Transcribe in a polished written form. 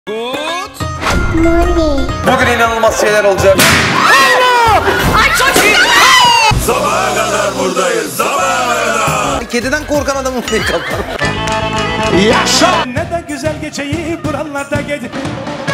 Bugün inanılmaz şeyler olacak. Sabaha kadar buradayız, sabaha kadar. Kediden korkan adamın pek kapan. Yaşa! Ne de güzel geçeyi buralarda gedi.